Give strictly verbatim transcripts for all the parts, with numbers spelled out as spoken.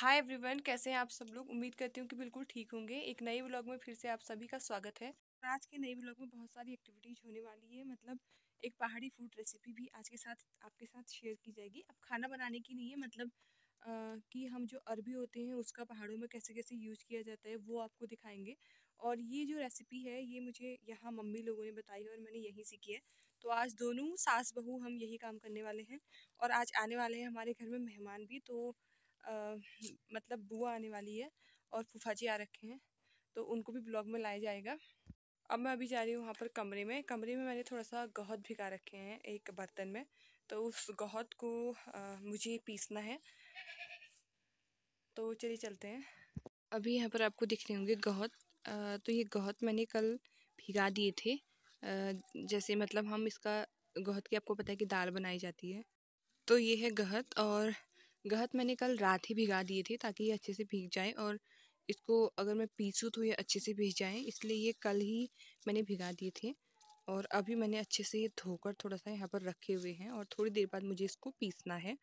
Hi everyone, कैसे हैं आप सब लोग। उम्मीद करती हूँ कि बिल्कुल ठीक होंगे। एक नए व्लॉग में फिर से आप सभी का स्वागत है। आज के नए व्लॉग में बहुत सारी एक्टिविटीज होने वाली है। मतलब एक पहाड़ी फूड रेसिपी भी आज के साथ आपके साथ शेयर की जाएगी। अब खाना बनाने की नहीं है, मतलब आ, कि हम जो अरबी होते हैं उसका पहाड़ों में कैसे कैसे यूज़ किया जाता है वो आपको दिखाएंगे। और ये जो रेसिपी है ये मुझे यहाँ मम्मी लोगों ने बताई है और मैंने यहीं सीखी है। तो आज दोनों सास बहू हम यही काम करने वाले हैं। और आज आने वाले हैं हमारे घर में मेहमान भी, तो आ, मतलब बुआ आने वाली है और फूफा जी आ रखे हैं, तो उनको भी ब्लॉग में लाया जाएगा। अब मैं अभी जा रही हूँ वहाँ पर कमरे में। कमरे में मैंने थोड़ा सा गहत भिगा रखे हैं एक बर्तन में, तो उस गहत को आ, मुझे पीसना है। तो चलिए चलते हैं। अभी यहाँ पर आपको दिख रहे होंगे गहत। आ, तो ये गहत मैंने कल भिगा दिए थे। आ, जैसे मतलब हम इसका गहत की आपको पता है कि दाल बनाई जाती है। तो ये है गहत, और गहत मैंने कल रात ही भिगा दिए थे ताकि ये अच्छे से भीग जाए, और इसको अगर मैं पीसूँ तो ये अच्छे से भीग जाए, इसलिए ये कल ही मैंने भिगा दिए थे। और अभी मैंने अच्छे से ये धोकर थोड़ा सा यहाँ पर रखे हुए हैं और थोड़ी देर बाद मुझे इसको पीसना है।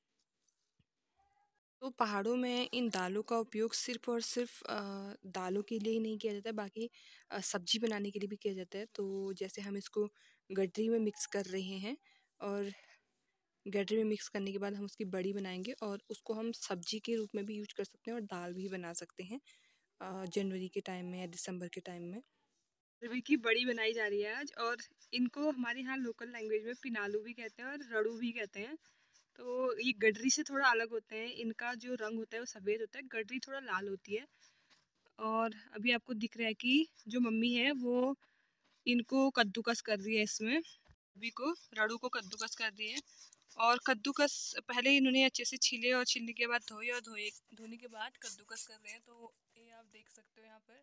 तो पहाड़ों में इन दालों का उपयोग सिर्फ़ और सिर्फ अ, दालों के लिए ही नहीं किया जाता है, बाकी अ, सब्ज़ी बनाने के लिए भी किया जाता है। तो जैसे हम इसको गठरी में मिक्स कर रहे हैं, और गठरी में मिक्स करने के बाद हम उसकी बड़ी बनाएंगे और उसको हम सब्जी के रूप में भी यूज कर सकते हैं और दाल भी बना सकते हैं अ, जनवरी के टाइम में या दिसंबर के टाइम में। अरबी की बड़ी बनाई जा रही है आज, और इनको हमारे यहाँ लोकल लैंग्वेज में पिनालू भी कहते हैं और रड़ू भी कहते हैं। तो ये गडरी से थोड़ा अलग होते हैं, इनका जो रंग होता है वो सफ़ेद होता है, गडरी थोड़ा लाल होती है। और अभी आपको दिख रहा है कि जो मम्मी है वो इनको कद्दूकस कर रही है। इसमें अभी को रड़ू को कद्दूकस कर रही है, और कद्दूकस पहले इन्होंने अच्छे से छीले और छीलने के बाद धोए, और धोए धोने के बाद कद्दूकस कर रहे हैं। तो ये आप देख सकते हो यहाँ पर।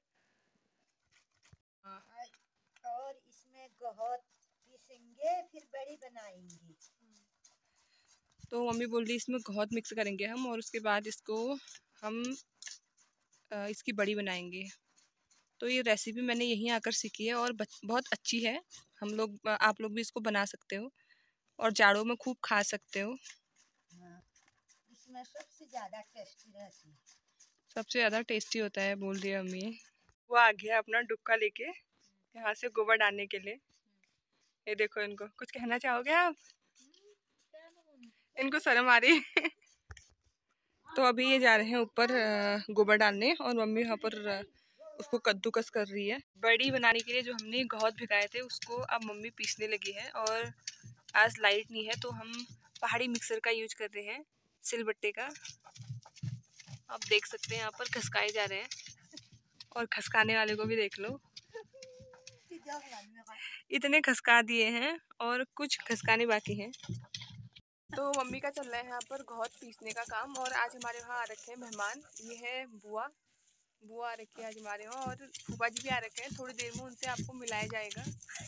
हाँ। और इसमें गहत पीसेंगे फिर बड़ी बनाएंगे। तो मम्मी बोल रही इसमें गहत मिक्स करेंगे हम, और उसके बाद इसको हम इसकी बड़ी बनाएंगे। तो ये रेसिपी मैंने यहीं आकर सीखी है और बहुत अच्छी है। हम लोग आप लोग भी इसको बना सकते हो और जाड़ों में खूब खा सकते हो। हाँ, इसमें सबसे ज़्यादा टेस्टी रहती है। सबसे ज़्यादा टेस्टी होता है बोल रही है मम्मी। वो आ गया अपना डुक्का लेके यहाँ से गोबर डालने के लिए। ये देखो, इनको कुछ कहना चाहोगे आप? इनको शर्म आ रही है। तो अभी ये जा रहे हैं ऊपर गोबर डालने, और मम्मी यहाँ पर उसको कद्दूकस कर रही है। बड़ी बनाने के लिए जो हमने गहत भिगाए थे उसको अब मम्मी पीसने लगी है। और आज लाइट नहीं है तो हम पहाड़ी मिक्सर का यूज कर रहे हैं, सिलबट्टे का। आप देख सकते हैं यहाँ पर खसकाए जा रहे हैं, और खसकाने वाले को भी देख लो। इतने खसका दिए हैं और कुछ खसकाने बाकी हैं। तो मम्मी का चल रहा है यहाँ पर गहत पीसने का काम। और आज हमारे वहाँ आ रखे हैं मेहमान। ये है बुआ बुआ आ रखी है आज हमारे वहाँ, और फूफा जी भी आ रखे हैं। थोड़ी देर में उनसे आपको मिलाया जाएगा।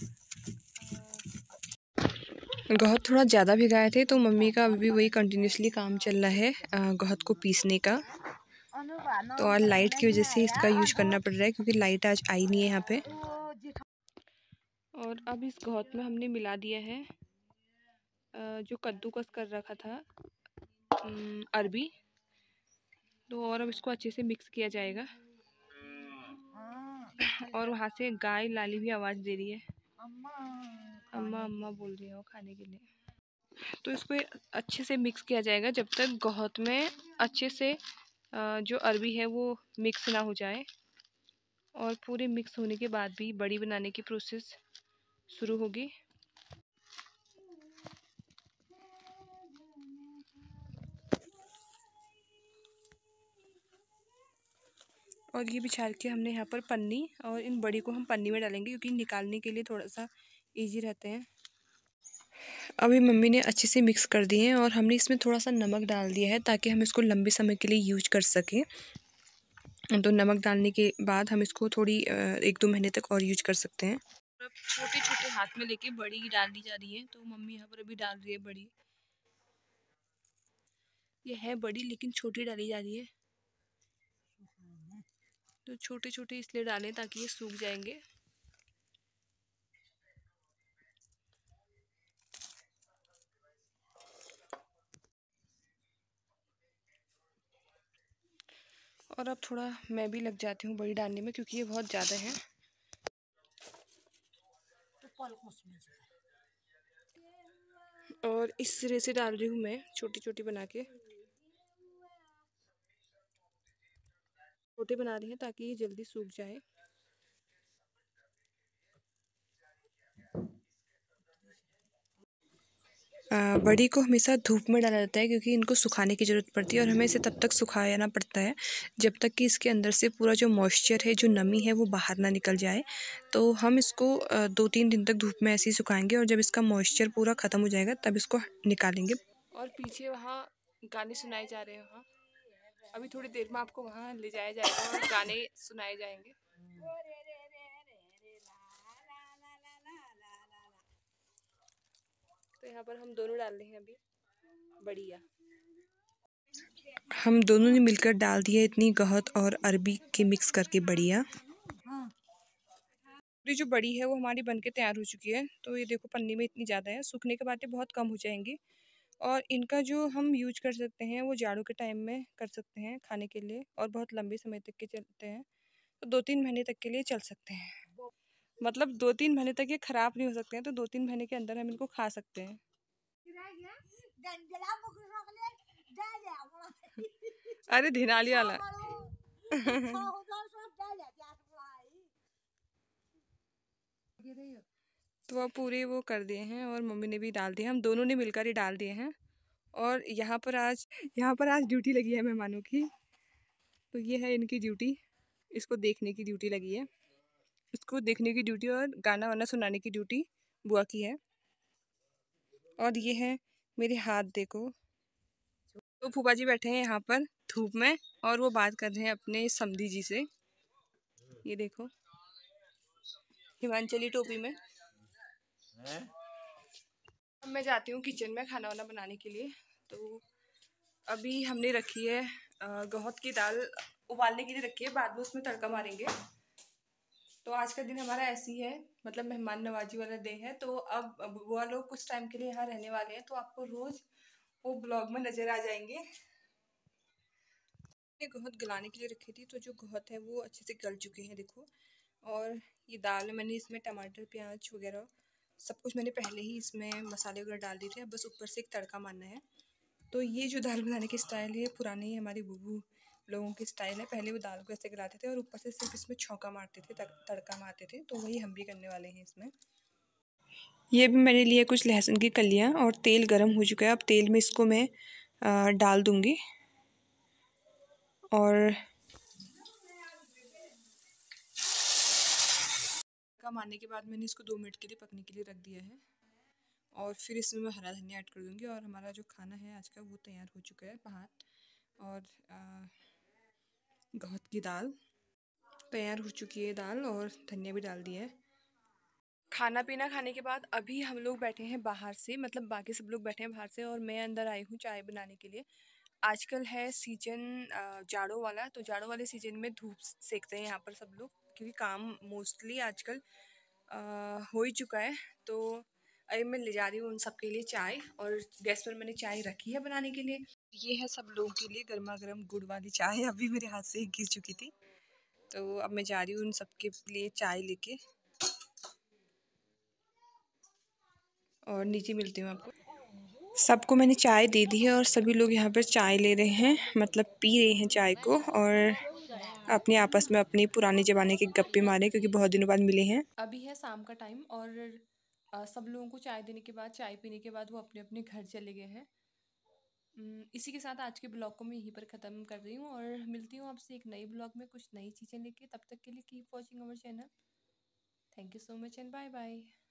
गहत थोड़ा ज़्यादा भिगाए थे तो मम्मी का अभी भी वही कंटिन्यूसली काम चल रहा है गहत को पीसने का। तो आज लाइट की वजह से इसका यूज करना पड़ रहा है क्योंकि लाइट आज आई नहीं है यहाँ पे। और अब इस गहत में हमने मिला दिया है जो कद्दूकस कर रखा था अरबी। तो और अब इसको अच्छे से मिक्स किया जाएगा। और वहाँ से गाय लाली भी आवाज़ दे रही है, अम्मा अम्मा बोल रही है वो खाने के लिए। तो इसको अच्छे से मिक्स किया जाएगा जब तक गहत में अच्छे से जो अरबी है वो मिक्स ना हो जाए। और पूरे मिक्स होने के बाद भी बड़ी बनाने की प्रोसेस शुरू होगी। और ये बिछा के हमने यहाँ पर पन्नी, और इन बड़ी को हम पन्नी में डालेंगे क्योंकि निकालने के लिए थोड़ा सा इजी रहते हैं। अभी मम्मी ने अच्छे से मिक्स कर दिए हैं और हमने इसमें थोड़ा सा नमक डाल दिया है ताकि हम इसको लंबे समय के लिए यूज कर सकें। तो नमक डालने के बाद हम इसको थोड़ी एक दो महीने तक और यूज कर सकते हैं। छोटे छोटे हाथ में लेके बड़ी डाल दी जा रही है। तो मम्मी यहाँ पर अभी डाल रही है बड़ी। ये है बड़ी लेकिन छोटी डाली जा रही है। तो छोटे छोटे इसलिए डालें ताकि ये सूख जाएंगे। और अब थोड़ा मैं भी लग जाती हूँ बड़ी डालने में, क्योंकि ये बहुत ज़्यादा है। और इस सिरे से डाल रही हूँ मैं, छोटी छोटी बना के। छोटे बना रही हैं ताकि ये जल्दी सूख जाए। बड़ी को हमेशा धूप में डाला जाता है क्योंकि इनको सुखाने की ज़रूरत पड़ती है, और हमें इसे तब तक सुखाना पड़ता है जब तक कि इसके अंदर से पूरा जो मॉइस्चर है, जो नमी है, वो बाहर ना निकल जाए। तो हम इसको दो तीन दिन तक धूप में ऐसे ही सुखाएंगे, और जब इसका मॉइस्चर पूरा ख़त्म हो जाएगा तब इसको निकालेंगे। और पीछे वहाँ गाने सुनाए जा रहे हैं, वहाँ अभी थोड़ी देर में आपको वहाँ ले जाया जाएगा और गाने सुनाए जाएंगे। तो यहाँ पर हम दोनों डाल रहे हैं अभी बढ़िया। हम दोनों ने मिलकर डाल दिया इतनी गहत और अरबी के मिक्स करके बढ़िया। ये जो बड़ी है वो हमारी बनके तैयार हो चुकी है। तो ये देखो पन्नी में इतनी ज़्यादा है, सूखने के बाद ये बहुत कम हो जाएंगी। और इनका जो हम यूज कर सकते हैं वो जाड़ों के टाइम में कर सकते हैं खाने के लिए, और बहुत लंबे समय तक के चलते हैं। तो दो तीन महीने तक के लिए चल सकते हैं, मतलब दो तीन महीने तक ये ख़राब नहीं हो सकते हैं। तो दो तीन महीने के अंदर हम इनको खा सकते हैं। अरे धिनाली वाला तो अब पूरे वो कर दिए हैं, और मम्मी ने भी डाल दिए, हम दोनों ने मिलकर ही डाल दिए हैं। और यहाँ पर आज यहाँ पर आज ड्यूटी लगी है मेहमानों की। तो ये है इनकी ड्यूटी, इसको देखने की ड्यूटी लगी है, इसको देखने की ड्यूटी और गाना वाना सुनाने की ड्यूटी बुआ की है। और ये है मेरे हाथ देखो। तो फूफा जी बैठे हैं यहाँ पर धूप में, और वो बात कर रहे हैं अपने समधी जी से। ये देखो हिमांचली टोपी में। अब मैं जाती हूँ किचन में खाना वाना बनाने के लिए। तो अभी हमने रखी है गहत की दाल उबालने के लिए रखी है, बाद में उसमें तड़का मारेंगे। तो आज का दिन हमारा ऐसी है, मतलब मेहमान नवाजी वाला डे है। तो अब वो लोग कुछ टाइम के लिए यहाँ रहने वाले हैं, तो आपको रोज वो ब्लॉग में नजर आ जाएंगे। गहत गलाने के लिए रखी थी, तो जो गहत है वो अच्छे से गल चुके हैं देखो। और ये दाल मैंने इसमें टमाटर प्याज वगैरह सब कुछ मैंने पहले ही इसमें मसाले वगैरह डाल दिए थे, अब बस ऊपर से एक तड़का मारना है। तो ये जो दाल बनाने की स्टाइल है पुरानी है, हमारी बूबू लोगों की स्टाइल है। पहले वो दाल को ऐसे गलाते थे और ऊपर से सिर्फ इसमें छौंका मारते थे, तड़का मारते थे। तो वही हम भी करने वाले हैं इसमें। ये भी मैंने लिया कुछ लहसुन की कलियाँ, और तेल गर्म हो चुका है। अब तेल में इसको मैं डाल दूँगी, और तड़का मारने के बाद मैंने इसको दो मिनट के लिए पकने के लिए रख दिया है। और फिर इसमें मैं हरा धनिया ऐड कर दूँगी, और हमारा जो खाना है आज का वो तैयार हो चुका है। भात और गहत की दाल तैयार हो चुकी है, दाल और धनिया भी डाल दिया है। खाना पीना खाने के बाद अभी हम लोग बैठे हैं बाहर से, मतलब बाकी सब लोग बैठे हैं बाहर से, और मैं अंदर आई हूँ चाय बनाने के लिए। आजकल है सीजन जाड़ों वाला, तो जाड़ों वाले सीजन में धूप सेकते हैं यहाँ पर सब लोग, क्योंकि काम मोस्टली आजकल हो ही चुका है। तो अभी मैं ले जा रही हूँ उन सब के लिए चाय, और गैस पर मैंने चाय रखी है बनाने के लिए। ये है सब लोगों के लिए गर्मा गर्म गुड़ वाली चाय, अभी मेरे हाथ से गिर चुकी थी। तो अब मैं जा रही हूँ उन सबके लिए चाय लेके, और नीचे मिलती हूँ आपको। सबको मैंने चाय दे दी है, और सभी लोग यहाँ पर चाय ले रहे हैं, मतलब पी रहे हैं चाय को, और अपने आपस में अपनी पुराने ज़माने के गप्पे मारे, क्योंकि बहुत दिनों बाद मिले हैं। अभी है शाम का टाइम, और आ, सब लोगों को चाय देने के बाद, चाय पीने के बाद वो अपने अपने घर चले गए हैं। इसी के साथ आज के ब्लॉग को मैं यहीं पर ख़त्म कर रही हूँ, और मिलती हूँ आपसे एक नई ब्लॉग में कुछ नई चीज़ें लेके। तब तक के लिए keep watching our channel. Thank you so much and bye bye.